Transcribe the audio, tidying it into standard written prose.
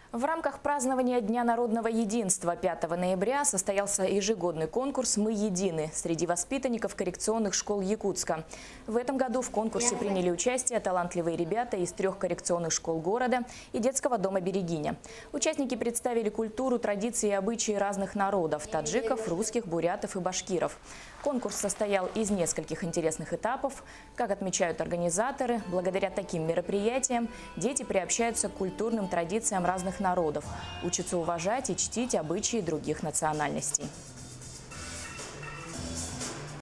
В рамках празднования Дня народного единства 5 ноября состоялся ежегодный конкурс «Мы едины» среди воспитанников коррекционных школ Якутска. В этом году в конкурсе приняли участие талантливые ребята из 3 коррекционных школ города и детского дома «Берегиня». Участники представили культуру, традиции и обычаи разных народов – таджиков, русских, бурятов и башкиров. Конкурс состоял из нескольких интересных этапов. Как отмечают организаторы, благодаря таким мероприятиям дети приобщаются к культурным традициям разных народов, учатся уважать и чтить обычаи других национальностей.